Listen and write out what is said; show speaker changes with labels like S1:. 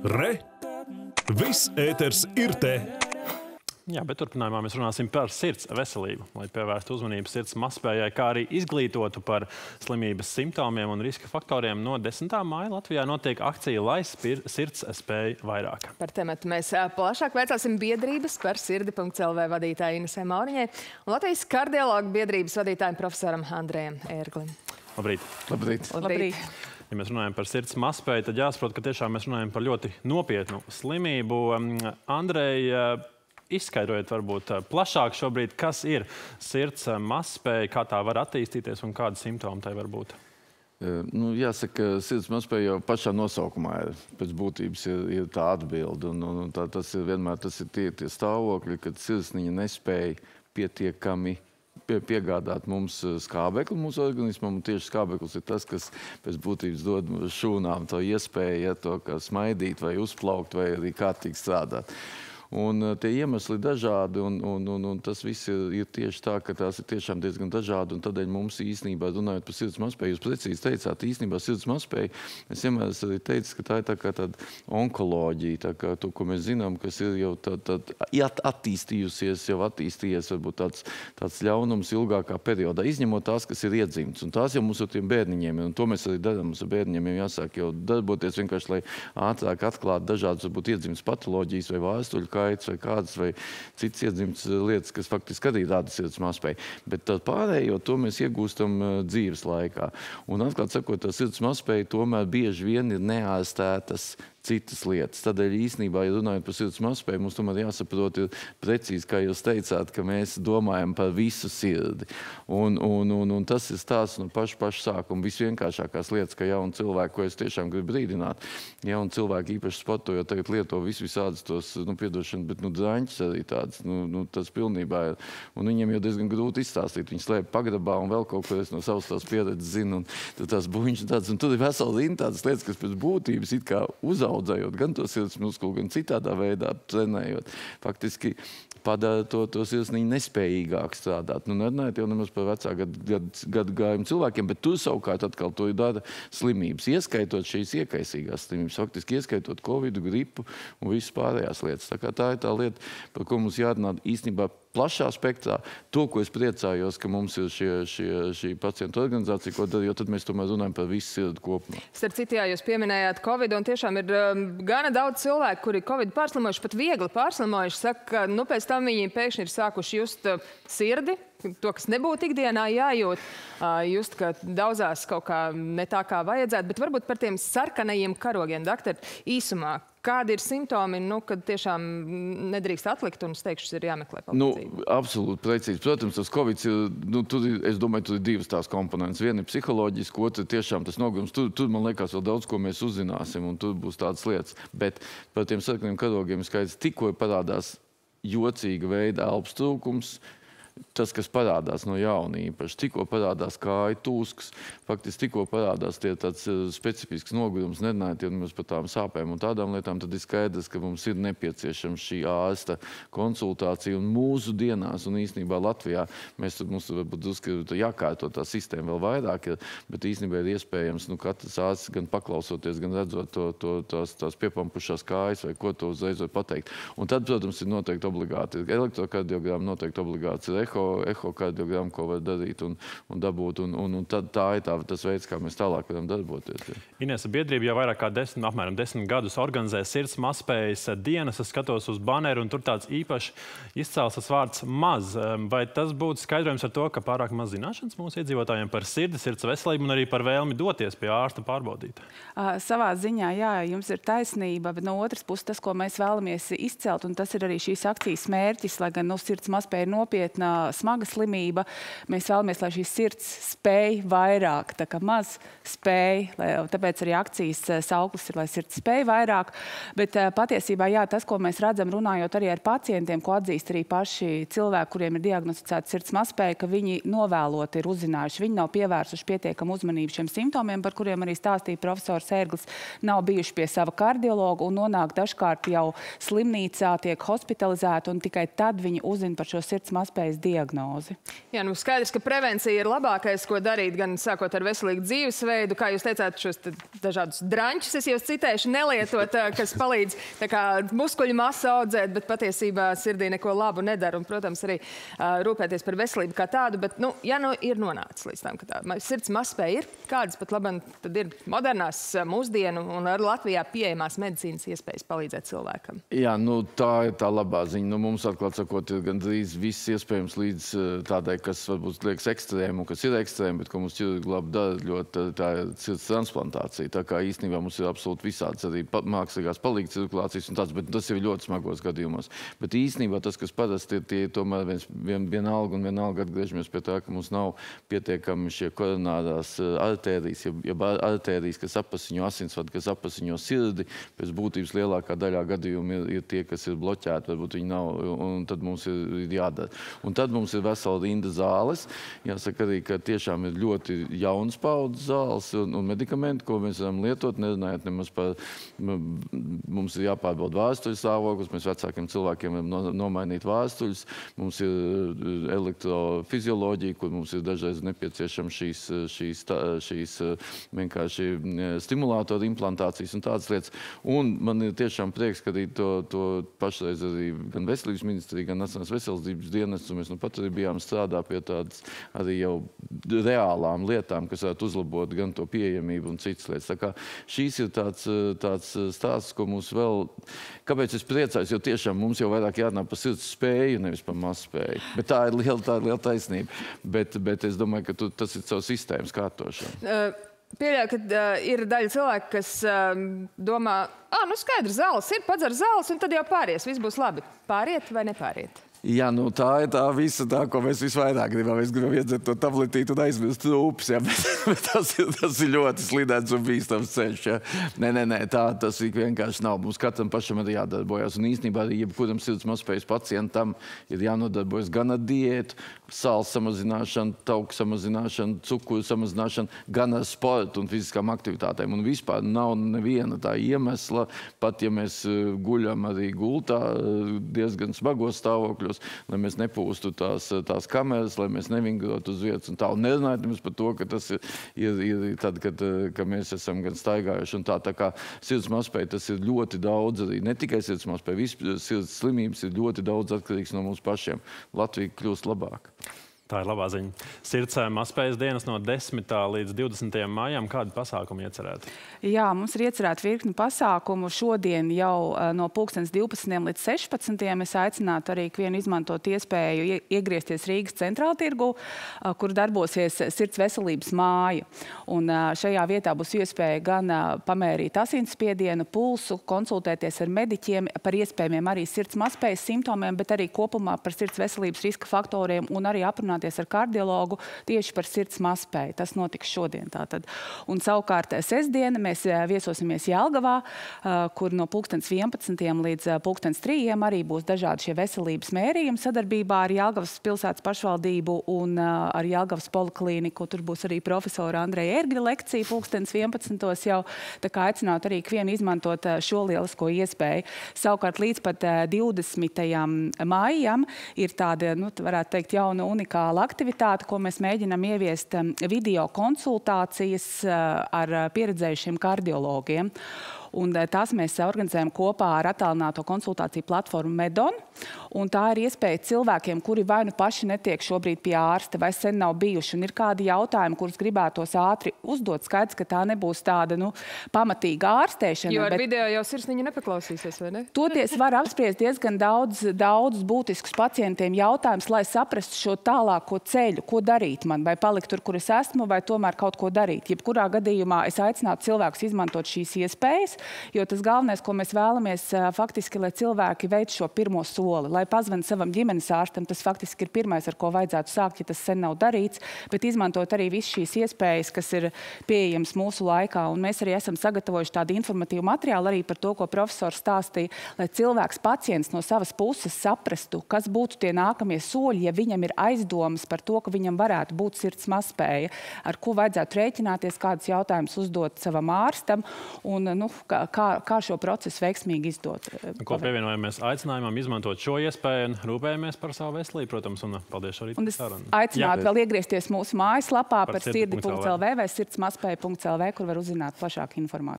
S1: Re! Viss ēters ir te!
S2: Jā, bet turpinājumā mēs runāsim par sirds veselību, lai pievērstu uzmanību sirds mazspējai, kā arī izglītotu par slimības simptomiem un riska faktoriem. No 10. māja Latvijā notiek akcija, lai sirds spēj vairāk.
S3: Par tematu mēs plašāk veicāsim biedrības par sirdi.lv vadītāju Inesei Mauriņai un Latvijas kardiologu biedrības vadītājiem profesoram Andrejam Ērglim.
S2: Labrīt!
S4: Labrīt!
S3: Labrīt!
S2: Ja mēs runājam par sirds mazspēju, tad jāsaprot, ka tiešām mēs runājam par ļoti nopietnu slimību. Andrej, izskaidrojiet varbūt plašāk šobrīd, kas ir sirds mazspēja, kā tā var attīstīties un kādi simptomi tai var būt?
S4: Jāsaka, sirds mazspēja jau pašā nosaukumā pēc būtības ir tā atbilde. Tas ir vienmēr tie stāvokļi, kad sirsniņa nespēja pietiekami piegādāt mums skābekli mūsu organismam. Un tieši skābeklis ir tas, kas pēc būtības dod šūnām to iespēju, to kā smaidīt vai uzplaukt vai arī kārtīgi strādāt. Un tie iemesli dažādi, un tas viss ir tieši tā, ka tās ir tiešām diezgan dažādi, un tādēļ mums īstenībā, runājot par sirds mazspēju, jūs precīzi teicāt, īstenībā sirds mazspēja, es vienmēr esmu arī teicis, ka tā ir tā kā tāda onkoloģija, tā kā to, ko mēs zinām, kas ir jau attīstījies, varbūt tāds ļaunums ilgākā periodā, izņemot tās, kas ir iedzimts, un tās jau mums ar tiem bērniņiem, un to mēs arī darām, mums ar bērniņiem jāsāk jau darboties vienkārši, lai ātrāk atklāt dažādas, varbūt iedzimts patoloģijas vai vēstuļu vai kādas vai citas iedzimtas lietas, kas faktiski arī rada sirds mazspēju. Bet pārējo to mēs iegūstam dzīves laikā. Un atklāt sakot, tā sirds mazspēja tomēr bieži vien ir neārstētas citas lietas. Tādēļ īstenībā, ja runājot par sirds mazspēju, mums tomēr jāsaprot ir precīzi, kā jūs teicāt, ka mēs domājam par visu sirdi. Un tas ir stāsts no paša sākuma. Visvienkāršākās lietas, ka jauni cilvēki, ko es tiešām gribu brīdināt, jauni cilvēki īpaši sportojot, tagad lieto visādus tos, piedošanu, bet draņķus arī tāds, tas pilnībā ir. Un viņiem jau diezgan grūti izstāstīt. Viņi slēp pagrabā un vēl kaut ko es no savas tās pieredzes zinu. Un tās buņas tāds, un tur ir vesela rinda tādas lietas, kas pēc būtības it kā uzaudzējot gan to sirds muskulu, gan citādā veidā trenējot, faktiski padara to sirsniņu nespējīgāk strādāt. Nerunājot jau nemaz par vecā gadagājumu cilvēkiem, bet tur savukārt atkal to dara slimības, ieskaitot šīs iekaisīgās slimības, faktiski ieskaitot Covidu, gripu un visas pārējās lietas. Tā ir tā lieta, par ko mums jārunā īstenībā plašā spektrā. To, ko es priecājos, ka mums ir šī pacientu organizācija, ko dara, jo tad mēs tomēr runājam par visu sirdi kopumā.
S3: Starp citu, jā, jūs pieminējāt Covid, un tiešām ir gana daudz cilvēku, kuri Covid pārslimojuši, pat viegli pārslimojuši, saka, ka pēc tam viņi pēkšņi ir sākuši just sirdi, to, kas nebūtu ikdienā jājūt, just, ka daudzās kaut kā ne tā kā vajadzētu, bet varbūt par tiem sarkanajiem karogiem, doktor, īsumā. Kādi ir simptomi, kad tiešām nedrīkst atlikt un steigšus ir jāmeklē palīdzību?
S4: Absolūti precīzi. Protams, tas Covid ir, es domāju, tur ir divas tās komponentes. Viena ir psiholoģiski, otra tiešām tas nogurums. Tur, man liekas, vēl daudz, ko mēs uzzināsim, un tur būs tādas lietas. Bet par tiem sarkaniem karogiem skaidrs, tikko parādās jocīga veida elpas trūkums, tas, kas parādās no jauna īpaši, tikko parādās kāju tūsks, faktiski tikko parādās tāds specifisks nogurums, nerunājot nemaz par tām sāpēm un tādām lietām, tad ir skaidrs, ka mums ir nepieciešama šī ārsta konsultācija. Un mūsu dienās, un īstenībā Latvijā, mums varbūt drusku jākārto tā sistēma vēl vairāk, bet īstenībā ir iespējams, katrs ārsts gan paklausoties, gan redzot tās piepampušās kājas, vai ko to uzreiz var pateikt. Un tad, protams, ir noteikti obligāti elektrokardiogramma, noteikti obligāts ir ehokardiogramma, ko var darīt un dabūt, un tad tā ir tas veids, kā mēs tālāk varam darboties.
S2: Inese, biedrība jau vairāk kā apmēram 10 gadus organizē sirds mazspējas dienas. Es skatos uz baneru, un tur tāds īpaši izcēls tas vārds maz. Vai tas būtu skaidrojums ar to, ka pārāk maz zināšanas mūsu iedzīvotājiem par sirds veselību un arī par vēlmi doties pie ārsta pārbaudīt?
S5: Savā ziņā, jā, jums ir taisnība, bet no otras puses tas, ko mēs vēlamies izcelt, un tas ir arī šīs akcijas mērķis, lai gan sirds mazspēja ir nopietna, smaga slimība, mēs vēlamies, lai šī sirds spēj vairāk, tā kā maz spēj, tāpēc arī akcijas sauklis ir, lai sirds spēj vairāk, bet patiesībā, jā, tas, ko mēs redzam, runājot arī ar pacientiem, ko atzīst arī paši cilvēki, kuriem ir diagnosticēta sirds mazspēja, ka viņi novēloti ir uzzinājuši, viņi nav pievērsuši pietiekamu uzmanību šiem simptomiem, par kuriem arī stāstīja profesors Ērglis, nav bijuši pie sava kardiologa un nonāk dažkārt jau slimnīcā, tiek hospitalizēti, un tikai tad viņi uzzina par šo sirds mazspējas diagnozi.
S3: Jā, nu skaidrs, ka prevencija ir labākais, ko darīt, gan sākot ar veselīgu dzīvesveidu, kā jūs teicāt, šos dažādus draņķus, es jūs citēšu, nelietot, kas palīdz tā kā muskuļu masu audzēt, bet patiesībā sirdī neko labu nedara. Un, protams, arī rūpēties par veselību kā tādu, bet, nu, ja nu ir nonācis līdz tam, ka tā sirds mazspēja ir, kādas pat labam tad ir modernās mūsdienu un ar Latvijā pieejamās medicīnas iespējas palīdzēt cilvēkam?
S4: Jā, nu tā ir tā labā ziņa. Nu, mums, atklāt sakot, ir gandrīz viss iespējams līdz tādai, kas varbūt liekas ekstrēmu, kas ir ekstrēmu, bet ko mums ķirurgi labi dara, ļoti tā ir sirds transplantācija. Tā kā īstenībā mums ir absolūti visāds arī mākslīgās palīga cirkulācijas un tāds, bet tas ir ļoti smagos gadījumos. Bet īstenībā tas, kas parasti ir, tie tomēr vienalga atgriežamies pie tā, ka mums nav pietiekami šie koronārās artērijas, ja artērijas, kas apasiņo asinsvadu, kas apasiņo sirdi, pēc būtības lielākā daļā gadījumu ir tie, kas ir bloķēti, varbūt viņi nav, un tad mums ir jādara. Un tad mums ir vesela rinda zāles. Jāsaka arī, ka tiešām ir ļoti jaunas paudzes zāles un medikamenti, ko mēs varam lietot, nerunājot nemaz par, mums ir jāpārbauda vēstuļu stāvoklis, mēs vecākiem cilvēkiem varam nomainīt vēstuļus, mums ir elektrofizioloģija, kur mums ir dažreiz nepieciešams šīs vienkārši stimulātoru implantācijas un tādas lietas. Un man ir tiešām prieks, ka arī to pašreiz arī gan Veselības ministrija, gan Nacionālās veselības dienests, un mēs nu pat arī bijām strādā pie tādas arī jau reālām lietām, kas varētu uzlabot gan to pieejamību un citas lietas. Tā kā šīs ir tāds stāsts, ko mums vēl... Kāpēc es priecājos, jo tiešām mums jau vairāk jārunā par sirds spēju, nevis par mazspēju. Bet tā ir liela taisnība. Bet es domāju, ka tas ir savu sistēmas kārtošana.
S3: Pieļauju, ka ir daļa cilvēku, kas domā, nu skaidrs, zāles ir, padzer zāles, un tad jau pāries, viss būs labi. Pāriet vai nepāriet?
S4: Jā, nu tā ir tā visa tā, ko mēs visvairāk gribam. Mēs gribam iedzert to tabletīti un aizmirst rūpes, ja? Bet tas ir ļoti slidens un bīstams ceļš, ja? Nē, tā tas vienkārši nav. Mums katram pašam arī jādarbojas. Un īstenībā arī jebkuram sirds mazspējas pacientam ir jānodarbojas gan ar diētu, sāls samazināšanu, tauku samazināšanu, cukuru samazināšanu, gan ar sportu un fiziskām aktivitātēm. Un vispār nav neviena tā iemesla, pat ja mēs guļam arī gultā diezgan smagos stāvokļos, lai mēs nepūstu tās kameras, lai mēs nevingrotu uz vietas un tā. Un nerunājot mums par to, ka tas ir tad, kad mēs esam gan staigājuši un tā. Tā kā sirds mazspēja, tas ir ļoti daudz arī. Ne tikai sirds mazspēja, visas sirds slimības ir ļoti daudz atkarīgs no mums pašiem. Latvija kļūst labāk.
S2: Tā ir labā ziņa. Sirds mazspējas dienas no 10. līdz 20. maijam. Kādi pasākumi iecerēti?
S5: Jā, mums ir iecerēti virkni pasākumu. Šodien jau no 12. līdz 16. es aicinātu arī ikvienu izmantot iespēju iegriezties Rīgas centrāla tirgu, kur darbosies Sirds veselības māja. Un šajā vietā būs iespēja gan pamērīt asinsspiedienu, pulsu, konsultēties ar mediķiem par iespējamiem arī sirds mazspējas simptomiem, bet arī kopumā par sirds veselības riska faktoriem un arī aprunāties ar kardiologu tieši par sirds mazspēju. Tas notiks šodien tātad. Un savukārt sestdiena mēs viesosimies Jelgavā, kur no 11. līdz 3. arī būs dažādi šie veselības mērījumi sadarbībā ar Jelgavas pilsētas pašvaldību un ar Jelgavas poliklīniku. Tur būs arī profesora Andreja Ērgļa lekcija 11. jau. Tā kā aicinātu arī ikvienu izmantot šo lielisko iespēju. Savukārt līdz pat 20. maijam ir tāda, varētu teikt, jauna unikāla aktivitāte, ko mēs mēģinām ieviest video konsultācijas ar pieredzējušiem kardiologiem. Un tās mēs organizējam kopā ar attālināto konsultāciju platformu Medon. Un tā ir iespēja cilvēkiem, kuri vai nu paši netiek šobrīd pie ārsta, vai sen nav bijuši, un ir kādi jautājumi, kurus gribētos ātri uzdot. Skaidrs, ka tā nebūs tāda, pamatīga ārstēšana.
S3: Jo ar video jau sirsniņa nepaklausīsies, vai ne?
S5: Toties var apspriest diezgan daudz būtiskus pacientiem jautājumus, lai saprastu šo tālāko ceļu, ko darīt man, vai palikt tur, kur es esmu, vai tomēr kaut ko darīt. Jebkurā gadījumā es aicinātu cilvēkus izmantot šīs iespējas, jo tas galvenais, ko mēs vēlamies faktiski, lai cilvēki veic šo pirmo soli, lai pazvan savam ģimenes ārstam, tas faktiski ir pirmais, ar ko vajadzētu sākt, ja tas sen nav darīts, bet izmantot arī visas šīs iespējas, kas ir pieejams mūsu laikā. Un mēs arī esam sagatavojuši tādu informatīvu materiālu arī par to, ko profesors stāstīja, lai cilvēks, pacients no savas puses saprastu, kas būtu tie nākamie soļi, ja viņam ir aizdomas par to, ka viņam varētu būt sirds mazspēja, ar ko vajadzētu rēķināties, kādus jautājumus uzdot savam ārstam. Un, kā šo procesu veiksmīgi izdot.
S2: Ko pievienojamies aicinājumam izmantot šo iespēju un rūpējamies par savu veselību, protams, un paldies šorīt.
S5: Un es aicinātu vēl iegriezties mūsu mājaslapā par sirdi.lv vai sirdsmazspēja.lv, kur var uzzināt plašāku informāciju.